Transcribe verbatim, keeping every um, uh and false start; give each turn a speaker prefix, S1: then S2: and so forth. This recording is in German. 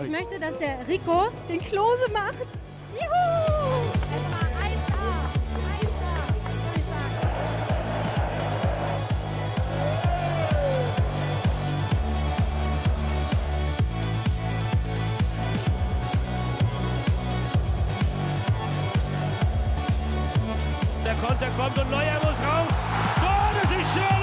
S1: Ich möchte, dass der Rico den Klose macht. Juhu! Es war eins A. eins A, würde ich sagen.
S2: Der Konter kommt und Neuer muss raus. Tor, das ist schön!